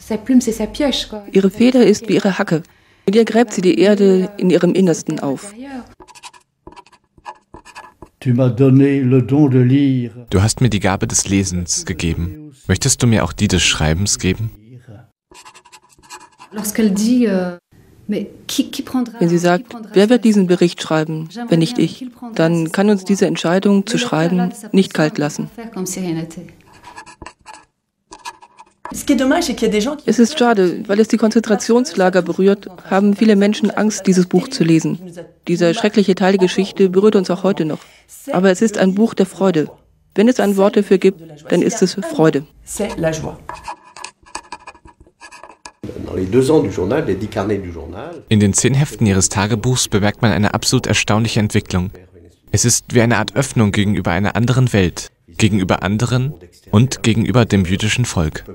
Ihre Feder ist wie ihre Hacke. Mit ihr gräbt sie die Erde in ihrem Innersten auf. Du hast mir die Gabe des Lesens gegeben. Möchtest du mir auch die des Schreibens geben? Wenn sie sagt, wer wird diesen Bericht schreiben, wenn nicht ich, dann kann uns diese Entscheidung zu schreiben nicht kalt lassen. Es ist schade, weil es die Konzentrationslager berührt, haben viele Menschen Angst, dieses Buch zu lesen. Dieser schreckliche Teil der Geschichte berührt uns auch heute noch. Aber es ist ein Buch der Freude. Wenn es ein Wort dafür gibt, dann ist es Freude. In den 10 Heften ihres Tagebuchs bemerkt man eine absolut erstaunliche Entwicklung. Es ist wie eine Art Öffnung gegenüber einer anderen Welt, gegenüber anderen und gegenüber dem jüdischen Volk.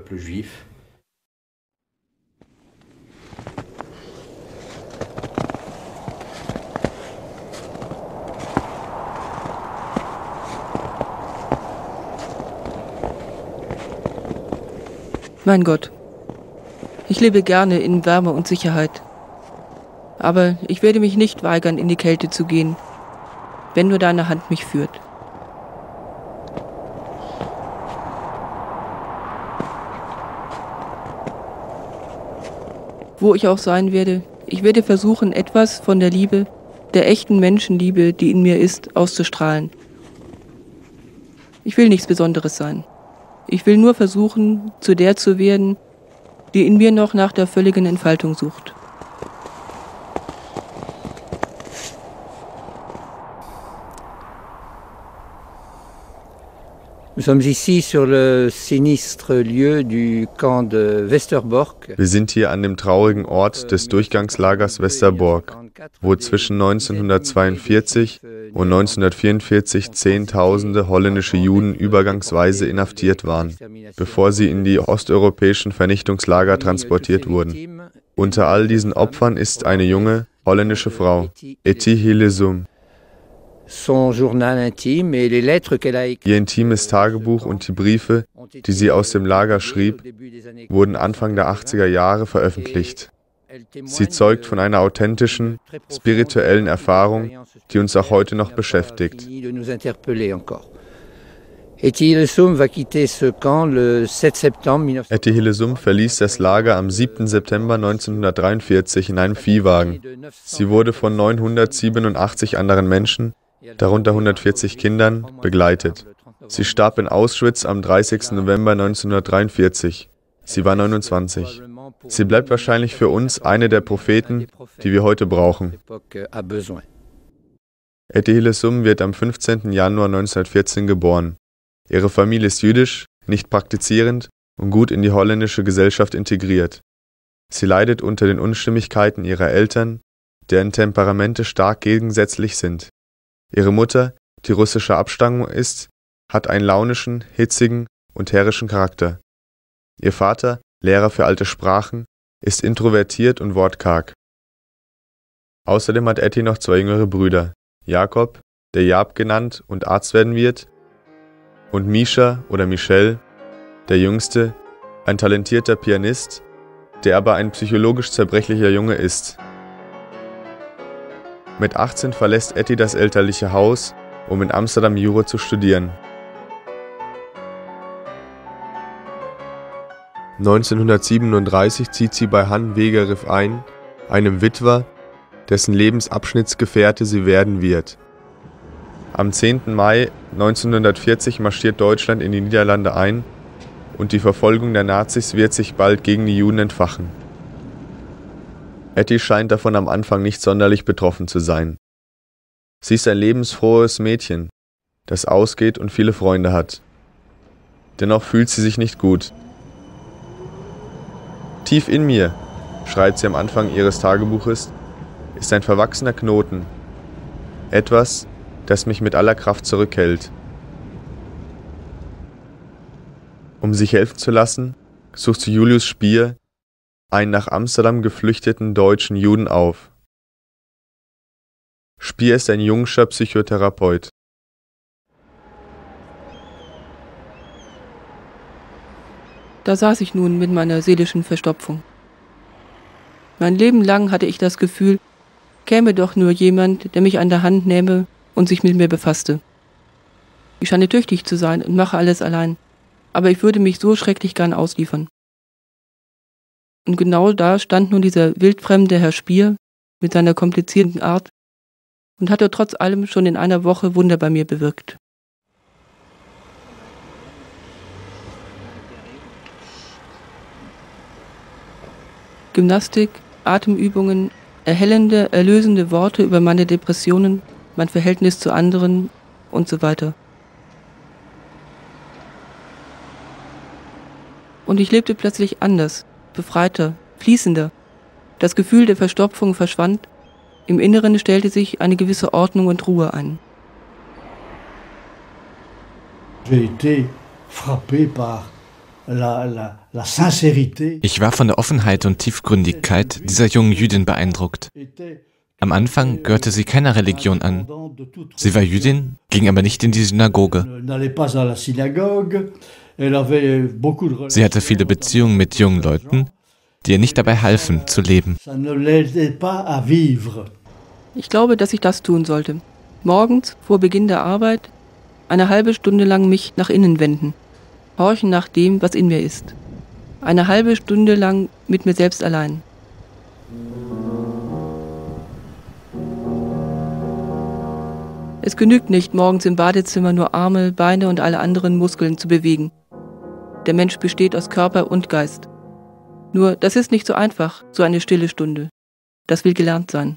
Mein Gott, ich lebe gerne in Wärme und Sicherheit. Aber ich werde mich nicht weigern, in die Kälte zu gehen, wenn nur deine Hand mich führt. Wo ich auch sein werde, ich werde versuchen, etwas von der Liebe, der echten Menschenliebe, die in mir ist, auszustrahlen. Ich will nichts Besonderes sein. Ich will nur versuchen, zu der zu werden, die in mir noch nach der völligen Entfaltung sucht. Wir sind hier an dem traurigen Ort des Durchgangslagers Westerbork, wo zwischen 1942 und 1944 Zehntausende holländische Juden übergangsweise inhaftiert waren, bevor sie in die osteuropäischen Vernichtungslager transportiert wurden. Unter all diesen Opfern ist eine junge holländische Frau, Etty Hillesum. Ihr intimes Tagebuch und die Briefe, die sie aus dem Lager schrieb, wurden Anfang der 80er Jahre veröffentlicht. Sie zeugt von einer authentischen, spirituellen Erfahrung, die uns auch heute noch beschäftigt. Etty Hillesum verließ das Lager am 7. September 1943 in einem Viehwagen. Sie wurde von 987 anderen Menschen, darunter 140 Kindern, begleitet. Sie starb in Auschwitz am 30. November 1943. Sie war 29. Sie bleibt wahrscheinlich für uns eine der Propheten, die wir heute brauchen. Etty Hillesum wird am 15. Januar 1914 geboren. Ihre Familie ist jüdisch, nicht praktizierend und gut in die holländische Gesellschaft integriert. Sie leidet unter den Unstimmigkeiten ihrer Eltern, deren Temperamente stark gegensätzlich sind. Ihre Mutter, die russischer Abstammung ist, hat einen launischen, hitzigen und herrischen Charakter. Ihr Vater, Lehrer für alte Sprachen, ist introvertiert und wortkarg. Außerdem hat Etty noch 2 jüngere Brüder, Jakob, der Jaap genannt und Arzt werden wird, und Misha oder Michel, der Jüngste, ein talentierter Pianist, der aber ein psychologisch zerbrechlicher Junge ist. Mit 18 verlässt Etty das elterliche Haus, um in Amsterdam Jura zu studieren. 1937 zieht sie bei Han Wegerif ein, einem Witwer, dessen Lebensabschnittsgefährte sie werden wird. Am 10. Mai 1940 marschiert Deutschland in die Niederlande ein und die Verfolgung der Nazis wird sich bald gegen die Juden entfachen. Etty scheint davon am Anfang nicht sonderlich betroffen zu sein. Sie ist ein lebensfrohes Mädchen, das ausgeht und viele Freunde hat. Dennoch fühlt sie sich nicht gut. Tief in mir, schreibt sie am Anfang ihres Tagebuches, ist ein verwachsener Knoten. Etwas, das mich mit aller Kraft zurückhält. Um sich helfen zu lassen, sucht sie Julius Spier, einen nach Amsterdam geflüchteten deutschen Juden, auf. Spier ist ein jungscher Psychotherapeut. Da saß ich nun mit meiner seelischen Verstopfung. Mein Leben lang hatte ich das Gefühl, käme doch nur jemand, der mich an der Hand nähme und sich mit mir befasste. Ich scheine tüchtig zu sein und mache alles allein, aber ich würde mich so schrecklich gern ausliefern. Und genau da stand nun dieser wildfremde Herr Spier mit seiner komplizierten Art und hatte trotz allem schon in einer Woche Wunder bei mir bewirkt. Gymnastik, Atemübungen, erhellende, erlösende Worte über meine Depressionen, mein Verhältnis zu anderen und so weiter. Und ich lebte plötzlich anders, befreiter, fließender. Das Gefühl der Verstopfung verschwand, im Inneren stellte sich eine gewisse Ordnung und Ruhe ein. J'ai été frappé par la sincérité. Ich war von der Offenheit und Tiefgründigkeit dieser jungen Jüdin beeindruckt. Am Anfang gehörte sie keiner Religion an. Sie war Jüdin, ging aber nicht in die Synagoge. Sie hatte viele Beziehungen mit jungen Leuten, die ihr nicht dabei halfen, zu leben. Ich glaube, dass ich das tun sollte. Morgens, vor Beginn der Arbeit, eine halbe Stunde lang mich nach innen wenden. Horchen nach dem, was in mir ist. Eine halbe Stunde lang mit mir selbst allein. Es genügt nicht, morgens im Badezimmer nur Arme, Beine und alle anderen Muskeln zu bewegen. Der Mensch besteht aus Körper und Geist. Nur, das ist nicht so einfach, so eine stille Stunde. Das will gelernt sein.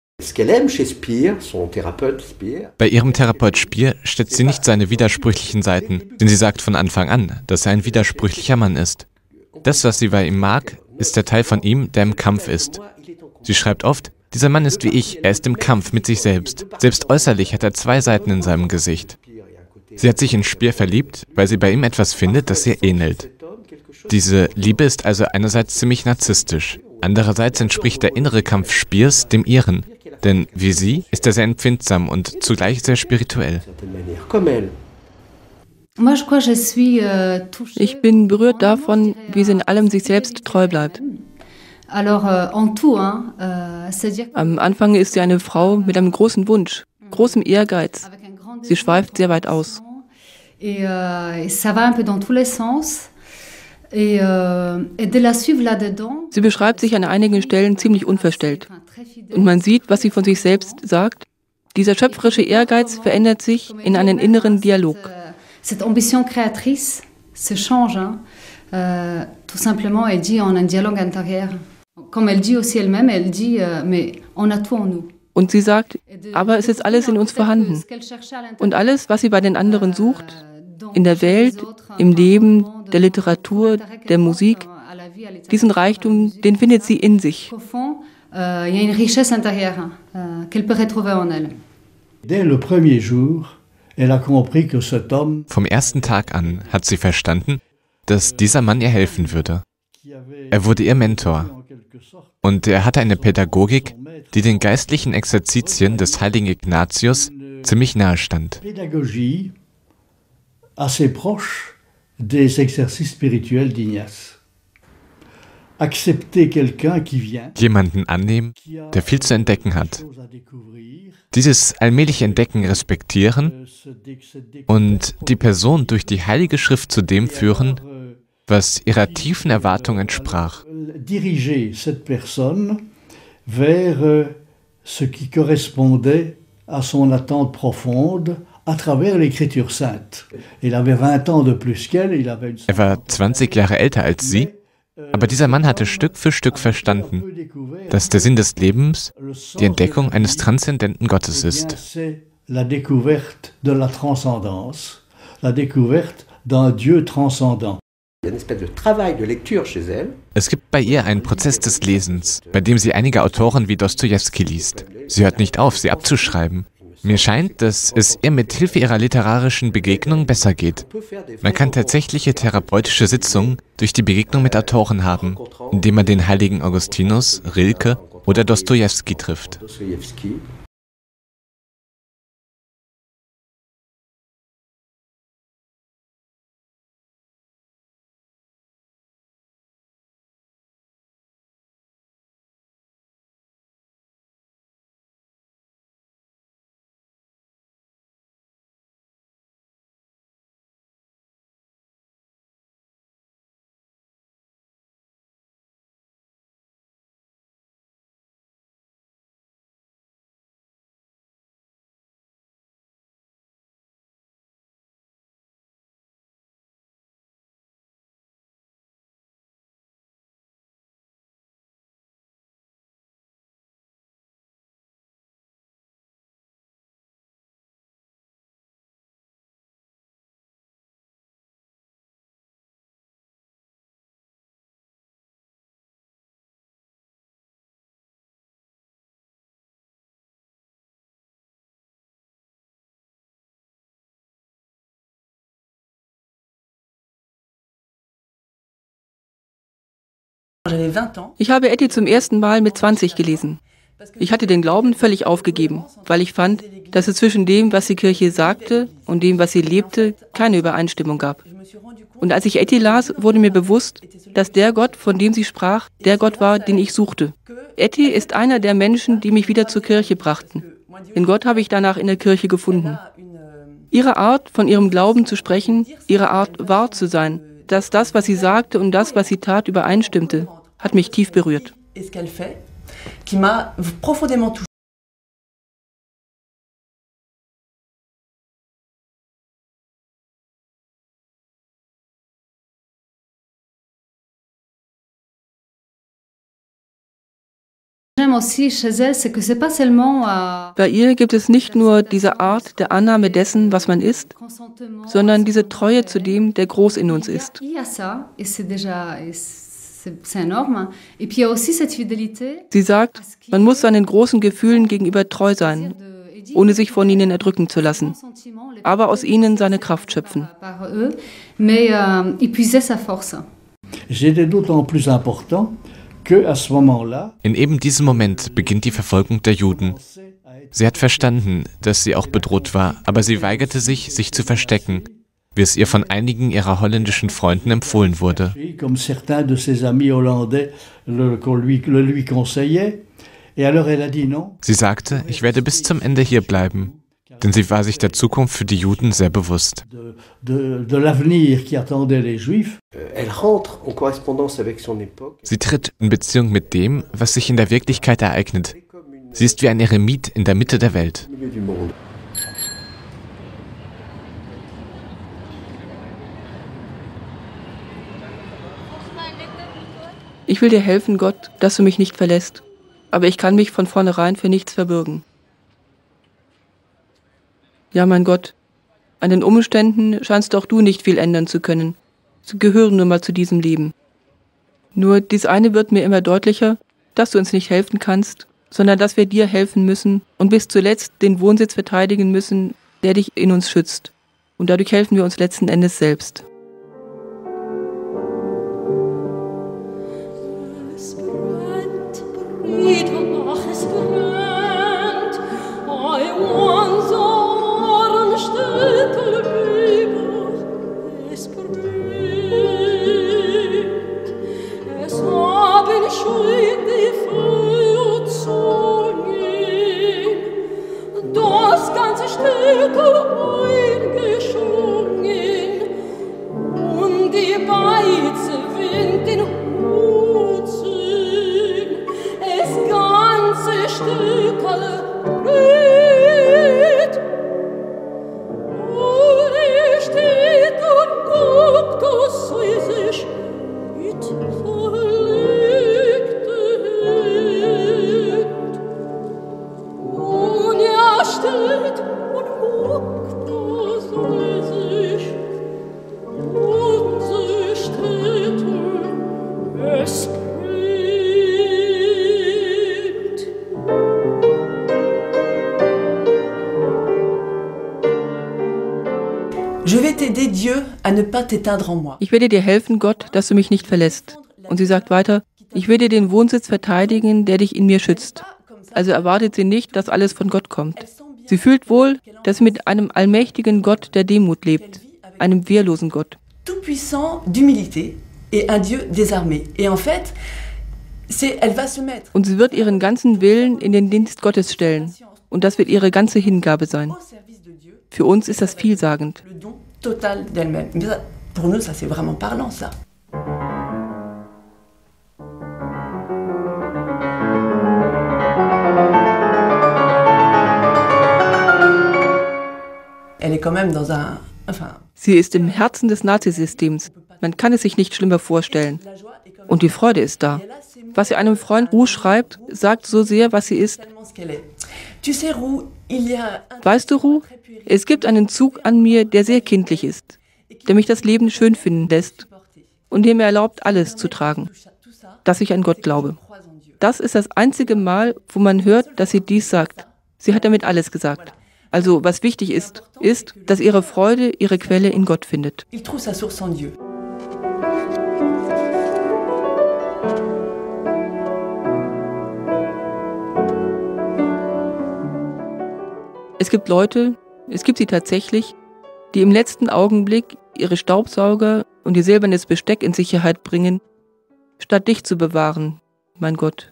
Bei ihrem Therapeut Spier stellt sie nicht seine widersprüchlichen Seiten, denn sie sagt von Anfang an, dass er ein widersprüchlicher Mann ist. Das, was sie bei ihm mag, ist der Teil von ihm, der im Kampf ist. Sie schreibt oft, dieser Mann ist wie ich, er ist im Kampf mit sich selbst. Selbst äußerlich hat er zwei Seiten in seinem Gesicht. Sie hat sich in Spier verliebt, weil sie bei ihm etwas findet, das ihr ähnelt. Diese Liebe ist also einerseits ziemlich narzisstisch, andererseits entspricht der innere Kampf Spiers dem ihren. Denn wie sie ist er sehr empfindsam und zugleich sehr spirituell. Ich bin berührt davon, wie sie in allem sich selbst treu bleibt. Am Anfang ist sie eine Frau mit einem großen Wunsch, großem Ehrgeiz. Sie schweift sehr weit aus. Sie beschreibt sich an einigen Stellen ziemlich unverstellt. Und man sieht, was sie von sich selbst sagt. Dieser schöpferische Ehrgeiz verändert sich in einen inneren Dialog. Cette ambition créatrice se change, tout simplement, elle dit en un dialogue intérieur. Comme elle dit aussi elle-même, elle dit, mais on a tout en nous. Und sie sagt, aber es ist alles in uns vorhanden. Und alles, was sie bei den anderen sucht, in der Welt, im Leben, der Literatur, der Musik, diesen Reichtum, den findet sie in sich. Vom ersten Tag an hat sie verstanden, dass dieser Mann ihr helfen würde. Er wurde ihr Mentor. Und er hatte eine Pädagogik, die den geistlichen Exerzitien des heiligen Ignatius ziemlich nahe stand. Assez proche des exercices spirituels d'Ignace. Accepter quelqu'un qui vient. Jemanden annehmen, der viel zu entdecken hat. Dieses allmähliche Entdecken respektieren und die Person durch die Heilige Schrift zu dem führen, was ihrer tiefen Erwartung entsprach. Diriger cette personne vers ce qui correspondait à son attente profonde. À travers l'écriture sainte. Il avait 20 ans de plus qu'elle, il avait une... Er war 20 Jahre älter als sie, aber dieser Mann hatte Stück für Stück verstanden, dass der Sinn des Lebens die Entdeckung eines transzendenten Gottes ist. La découverte de la transcendance, la découverte d'un Dieu transcendant. Es gibt bei ihr einen Prozess des Lesens, bei dem sie einige Autoren wie Dostojewski liest. Sie hört nicht auf, sie abzuschreiben. Mir scheint, dass es ihr mit Hilfe ihrer literarischen Begegnung besser geht. Man kann tatsächliche therapeutische Sitzungen durch die Begegnung mit Autoren haben, indem man den heiligen Augustinus, Rilke oder Dostojewski trifft. Ich habe Etty zum ersten Mal mit 20 gelesen. Ich hatte den Glauben völlig aufgegeben, weil ich fand, dass es zwischen dem, was die Kirche sagte und dem, was sie lebte, keine Übereinstimmung gab. Und als ich Etty las, wurde mir bewusst, dass der Gott, von dem sie sprach, der Gott war, den ich suchte. Etty ist einer der Menschen, die mich wieder zur Kirche brachten. Den Gott habe ich danach in der Kirche gefunden. Ihre Art, von ihrem Glauben zu sprechen, ihre Art, wahr zu sein, dass das, was sie sagte und das, was sie tat, übereinstimmte, hat mich tief berührt. Bei ihr gibt es nicht nur diese Art der Annahme dessen, was man ist, sondern diese Treue zu dem, der groß in uns ist. Sie sagt, man muss seinen großen Gefühlen gegenüber treu sein, ohne sich von ihnen erdrücken zu lassen, aber aus ihnen seine Kraft schöpfen. In eben diesem Moment beginnt die Verfolgung der Juden. Sie hat verstanden, dass sie auch bedroht war, aber sie weigerte sich, sich zu verstecken, wie es ihr von einigen ihrer holländischen Freunden empfohlen wurde. Sie sagte, ich werde bis zum Ende hier bleiben, denn sie war sich der Zukunft für die Juden sehr bewusst. Sie tritt in Beziehung mit dem, was sich in der Wirklichkeit ereignet. Sie ist wie ein Eremit in der Mitte der Welt. Ich will dir helfen, Gott, dass du mich nicht verlässt, aber ich kann mich von vornherein für nichts verbürgen. Ja, mein Gott, an den Umständen scheinst auch du nicht viel ändern zu können. Sie gehören nun mal zu diesem Leben. Nur dies eine wird mir immer deutlicher, dass du uns nicht helfen kannst, sondern dass wir dir helfen müssen und bis zuletzt den Wohnsitz verteidigen müssen, der dich in uns schützt. Und dadurch helfen wir uns letzten Endes selbst. Ich werde dir helfen, Gott, dass du mich nicht verlässt. Und sie sagt weiter, ich werde den Wohnsitz verteidigen, der dich in mir schützt. Also erwartet sie nicht, dass alles von Gott kommt. Sie fühlt wohl, dass sie mit einem allmächtigen Gott der Demut lebt, einem wehrlosen Gott. Und sie wird ihren ganzen Willen in den Dienst Gottes stellen. Und das wird ihre ganze Hingabe sein. Für uns ist das vielsagend. Totale d'elle-même. Mais ça, pour nous, ça c'est vraiment parlant, ça. Elle est quand même dans un, Sie ist im Herzen des Nazisystems. Man kann es sich nicht schlimmer vorstellen. Und die Freude ist da. Was sie einem Freund Roux schreibt, sagt so sehr, was sie ist. Weißt du, Roux, es gibt einen Zug an mir, der sehr kindlich ist, der mich das Leben schön finden lässt und der mir erlaubt, alles zu tragen, dass ich an Gott glaube. Das ist das einzige Mal, wo man hört, dass sie dies sagt. Sie hat damit alles gesagt. Also, was wichtig ist, dass ihre Freude ihre Quelle in Gott findet. Es gibt Leute, es gibt sie tatsächlich, die im letzten Augenblick ihre Staubsauger und ihr silbernes Besteck in Sicherheit bringen, statt dich zu bewahren, mein Gott.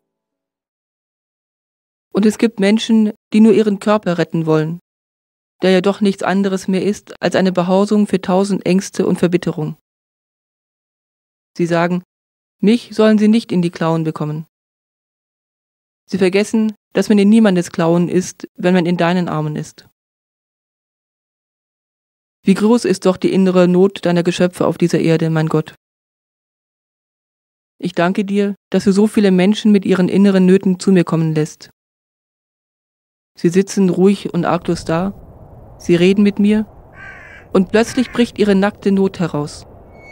Und es gibt Menschen, die nur ihren Körper retten wollen, der ja doch nichts anderes mehr ist als eine Behausung für 1000 Ängste und Verbitterung. Sie sagen, mich sollen sie nicht in die Klauen bekommen. Sie vergessen, dass man in niemandes Klauen ist, wenn man in deinen Armen ist. Wie groß ist doch die innere Not deiner Geschöpfe auf dieser Erde, mein Gott. Ich danke dir, dass du so viele Menschen mit ihren inneren Nöten zu mir kommen lässt. Sie sitzen ruhig und arglos da, sie reden mit mir und plötzlich bricht ihre nackte Not heraus.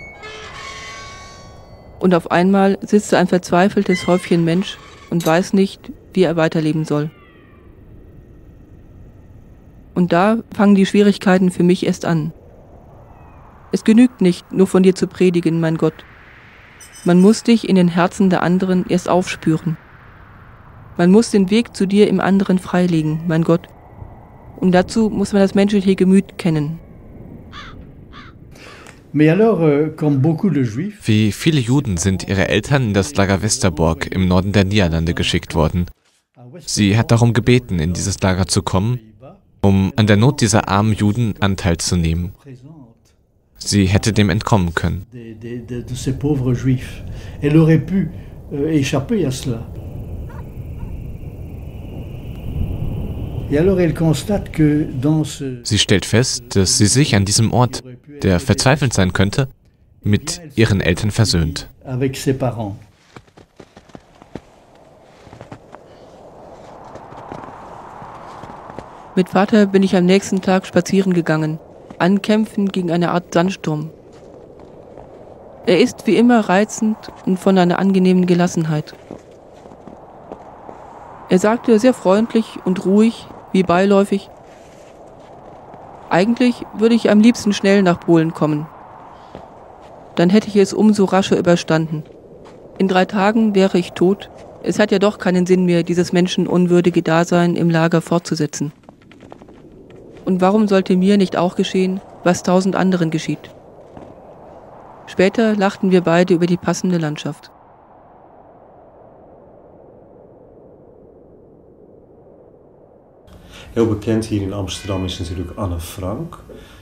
Und auf einmal sitzt ein verzweifeltes Häufchen Mensch und weiß nicht, wie er weiterleben soll. Und da fangen die Schwierigkeiten für mich erst an. Es genügt nicht, nur von dir zu predigen, mein Gott. Man muss dich in den Herzen der anderen erst aufspüren. Man muss den Weg zu dir im anderen freilegen, mein Gott. Und dazu muss man das menschliche Gemüt kennen. Wie viele Juden sind ihre Eltern in das Lager Westerbork im Norden der Niederlande geschickt worden. Sie hat darum gebeten, in dieses Lager zu kommen, um an der Not dieser armen Juden Anteil zu nehmen. Sie hätte dem entkommen können. Sie stellt fest, dass sie sich an diesem Ort, der verzweifelt sein könnte, mit ihren Eltern versöhnt. Mit Vater bin ich am nächsten Tag spazieren gegangen, ankämpfend gegen eine Art Sandsturm. Er ist wie immer reizend und von einer angenehmen Gelassenheit. Er sagte sehr freundlich und ruhig, wie beiläufig: Eigentlich würde ich am liebsten schnell nach Polen kommen. Dann hätte ich es umso rascher überstanden. In 3 Tagen wäre ich tot. Es hat ja doch keinen Sinn mehr, dieses menschenunwürdige Dasein im Lager fortzusetzen. Und warum sollte mir nicht auch geschehen, was 1000 anderen geschieht? Später lachten wir beide über die passende Landschaft. Heel bekend hier in Amsterdam ist natürlich Anne Frank.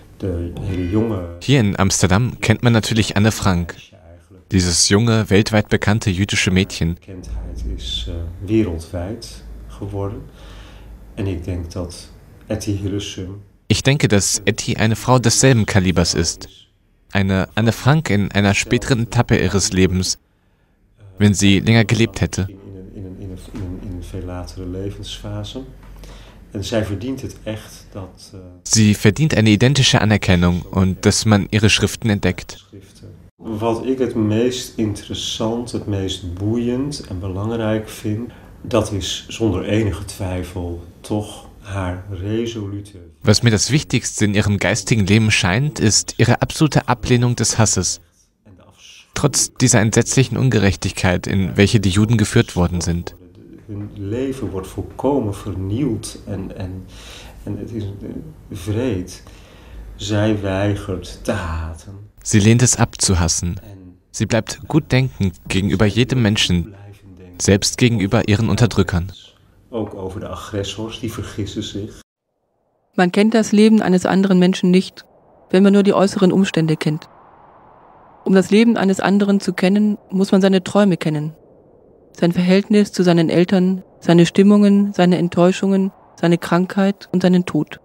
Hier in Amsterdam kennt man natürlich Anne Frank, dieses junge, weltweit bekannte jüdische Mädchen. Bekanntheit ist wereldwijd geworden. En ik denk dat Etty Hillesum. Ich denke, dass Etty eine Frau desselben Kalibers ist. Eine Anne Frank in einer späteren Etappe ihres Lebens, wenn sie länger gelebt hätte. In een veel latere levensfase. En zij verdient het echt dat. Sie verdient eine identische Anerkennung und dass man ihre Schriften entdeckt. Wat ik het meest interessant, het meest boeiend en belangrijk vind, dat is zonder enige twijfel toch haar resolute. Was mir das Wichtigste in ihrem geistigen Leben scheint, ist ihre absolute Ablehnung des Hasses. Trotz dieser entsetzlichen Ungerechtigkeit, in welche die Juden geführt worden sind. Hun leven wordt volkomen vernield en het is wreed. Zij weigert te haten. Sie lehnt es ab zu hassen. Sie bleibt gut denkend gegenüber jedem Menschen, selbst gegenüber ihren Unterdrückern. Ook over de agressors, die vergissen sich. Man kennt das Leben eines anderen Menschen nicht, wenn man nur die äußeren Umstände kennt. Um das Leben eines anderen zu kennen, muss man seine Träume kennen. Sein Verhältnis zu seinen Eltern, seine Stimmungen, seine Enttäuschungen, seine Krankheit und seinen Tod.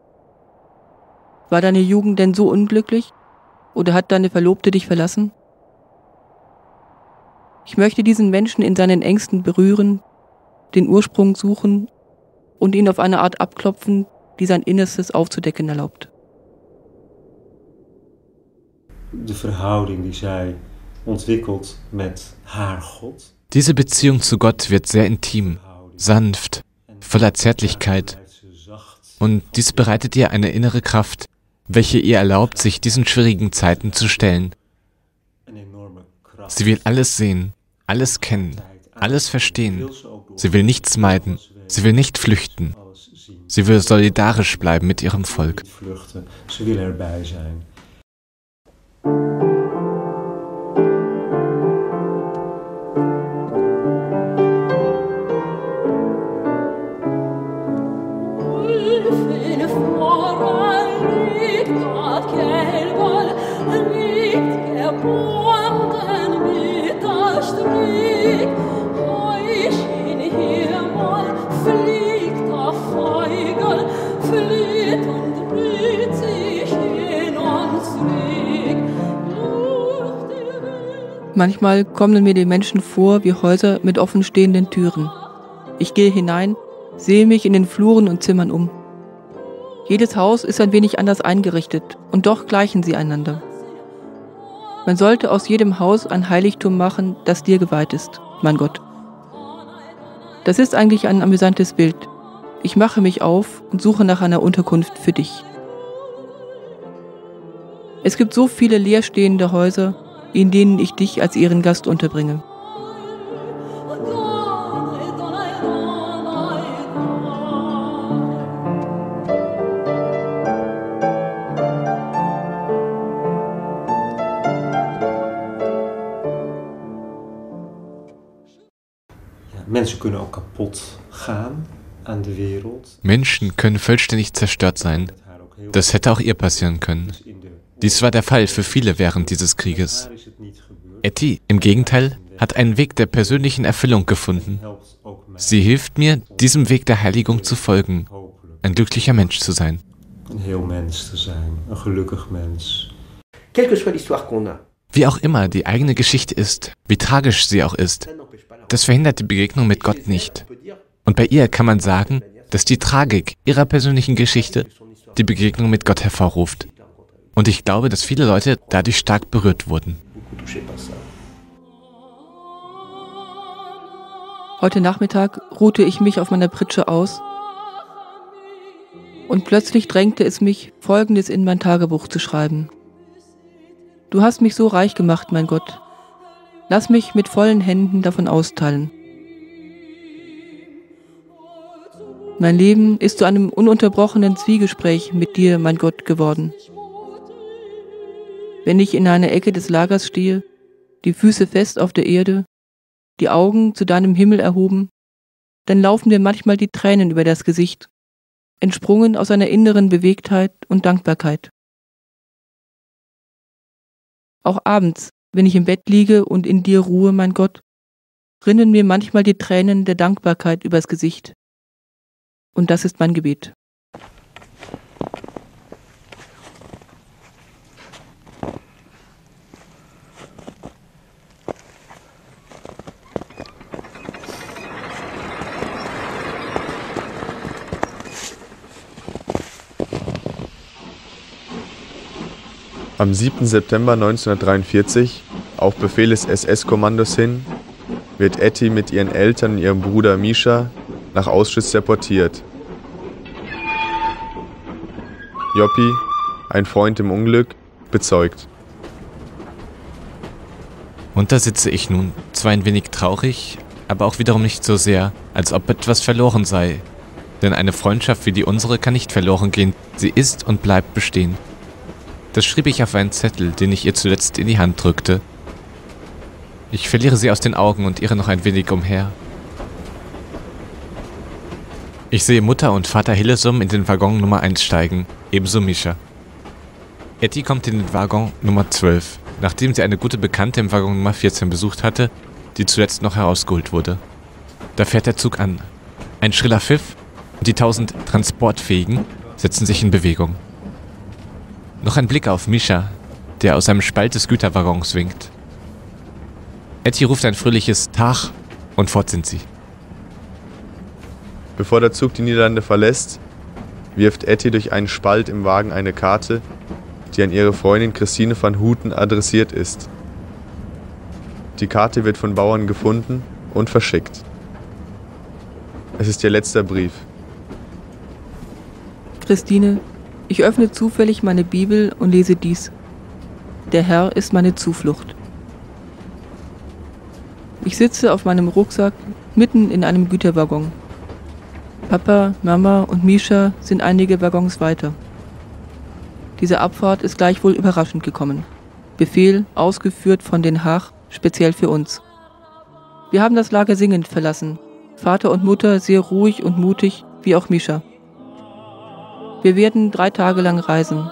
War deine Jugend denn so unglücklich? Oder hat deine Verlobte dich verlassen? Ich möchte diesen Menschen in seinen Ängsten berühren, den Ursprung suchen und ihn auf eine Art abklopfen, die sein Innerstes aufzudecken erlaubt. De verhouding die zij ontwikkelt met haar God. Diese Beziehung zu Gott wird sehr intim, sanft, voller Zärtlichkeit. Und dies bereitet ihr eine innere Kraft, welche ihr erlaubt, sich diesen schwierigen Zeiten zu stellen. Sie will alles sehen, alles kennen, alles verstehen. Sie will nichts meiden, sie will nicht flüchten. Sie will solidarisch bleiben mit ihrem Volk. Sie will erbij sein. Manchmal kommen mir die Menschen vor wie Häuser mit offenstehenden Türen. Ich gehe hinein, sehe mich in den Fluren und Zimmern um. Jedes Haus ist ein wenig anders eingerichtet und doch gleichen sie einander. Man sollte aus jedem Haus ein Heiligtum machen, das dir geweiht ist, mein Gott. Das ist eigentlich ein amüsantes Bild. Ich mache mich auf und suche nach einer Unterkunft für dich. Es gibt so viele leerstehende Häuser, in denen ich dich als Ehrengast unterbringe. Menschen können auch kaputt gaan an der Wereld. Menschen können vollständig zerstört sein. Das hätte auch ihr passieren können. Dies war der Fall für viele während dieses Krieges. Etty, im Gegenteil, hat einen Weg der persönlichen Erfüllung gefunden. Sie hilft mir, diesem Weg der Heiligung zu folgen, ein glücklicher Mensch zu sein. Ein heel Mensch zu sein, ein glücklicher Mensch. Wie auch immer die eigene Geschichte ist, wie tragisch sie auch ist, das verhindert die Begegnung mit Gott nicht. Und bei ihr kann man sagen, dass die Tragik ihrer persönlichen Geschichte die Begegnung mit Gott hervorruft. Und ich glaube, dass viele Leute dadurch stark berührt wurden. Heute Nachmittag ruhte ich mich auf meiner Pritsche aus und plötzlich drängte es mich, Folgendes in mein Tagebuch zu schreiben. Du hast mich so reich gemacht, mein Gott. Lass mich mit vollen Händen davon austeilen. Mein Leben ist zu einem ununterbrochenen Zwiegespräch mit dir, mein Gott, geworden. Wenn ich in einer Ecke des Lagers stehe, die Füße fest auf der Erde, die Augen zu deinem Himmel erhoben, dann laufen mir manchmal die Tränen über das Gesicht, entsprungen aus einer inneren Bewegtheit und Dankbarkeit. Auch abends, wenn ich im Bett liege und in dir ruhe, mein Gott, rinnen mir manchmal die Tränen der Dankbarkeit übers Gesicht. Und das ist mein Gebet. Am 7. September 1943, auf Befehl des SS-Kommandos hin, wird Etty mit ihren Eltern und ihrem Bruder Misha nach Auschwitz deportiert. Joppi, ein Freund im Unglück, bezeugt. Und da sitze ich nun, zwar ein wenig traurig, aber auch wiederum nicht so sehr, als ob etwas verloren sei. Denn eine Freundschaft wie die unsere kann nicht verloren gehen, sie ist und bleibt bestehen. Das schrieb ich auf einen Zettel, den ich ihr zuletzt in die Hand drückte. Ich verliere sie aus den Augen und irre noch ein wenig umher. Ich sehe Mutter und Vater Hillesum in den Waggon Nummer 1 steigen, ebenso Misha. Etty kommt in den Waggon Nummer 12, nachdem sie eine gute Bekannte im Waggon Nummer 14 besucht hatte, die zuletzt noch herausgeholt wurde. Da fährt der Zug an. Ein schriller Pfiff und die 1000 Transportfähigen setzen sich in Bewegung. Noch ein Blick auf Misha, der aus einem Spalt des Güterwaggons winkt. Etty ruft ein fröhliches Tag und fort sind sie. Bevor der Zug die Niederlande verlässt, wirft Etty durch einen Spalt im Wagen eine Karte, die an ihre Freundin Christine van Houten adressiert ist. Die Karte wird von Bauern gefunden und verschickt. Es ist ihr letzter Brief. Christine, ich öffne zufällig meine Bibel und lese dies. Der Herr ist meine Zuflucht. Ich sitze auf meinem Rucksack mitten in einem Güterwaggon. Papa, Mama und Mischa sind einige Waggons weiter. Diese Abfahrt ist gleichwohl überraschend gekommen. Befehl ausgeführt von Den Haag, speziell für uns. Wir haben das Lager singend verlassen. Vater und Mutter sehr ruhig und mutig, wie auch Mischa. Wir werden 3 Tage lang reisen.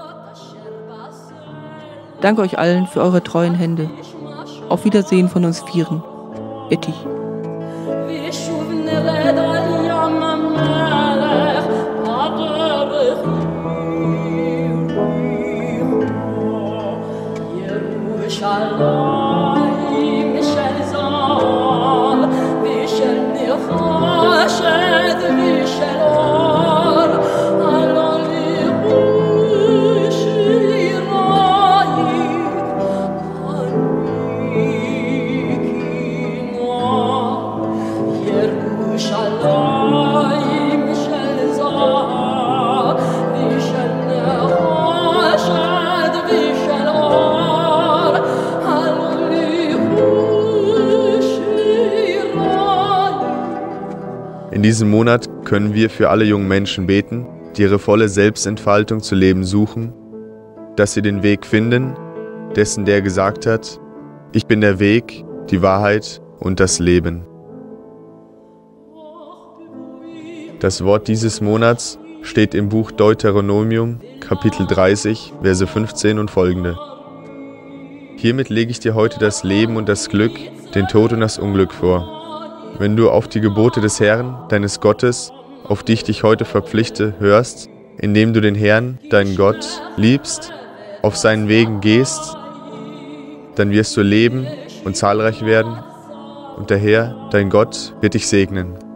Danke euch allen für eure treuen Hände. Auf Wiedersehen von uns Vieren. Etty. In diesem Monat können wir für alle jungen Menschen beten, die ihre volle Selbstentfaltung zu leben suchen, dass sie den Weg finden, dessen der gesagt hat, ich bin der Weg, die Wahrheit und das Leben. Das Wort dieses Monats steht im Buch Deuteronomium, Kapitel 30, Verse 15 und folgende. Hiermit lege ich dir heute das Leben und das Glück, den Tod und das Unglück vor. Wenn du auf die Gebote des Herrn, deines Gottes, auf die ich dich heute verpflichte, hörst, indem du den Herrn, deinen Gott, liebst, auf seinen Wegen gehst, dann wirst du leben und zahlreich werden und der Herr, dein Gott, wird dich segnen.